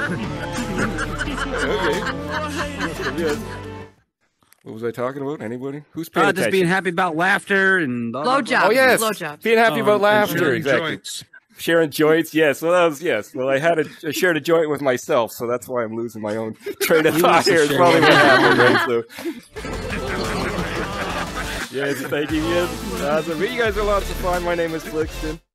Okay. Yes. What was I talking about? Anybody? Who's paying attention? Just being happy about laughter and low jobs. Oh yes, low jobs. Being happy about laughter. Sharing Exactly. joints. Sharing joints. Yes. Well, that was yes. Well, I shared a joint with myself, so that's why I'm losing my own train of thought here. It's probably what happened, right? So. Yes, thank you. Yes, awesome. You guys are lots of fun. My name is Slixton.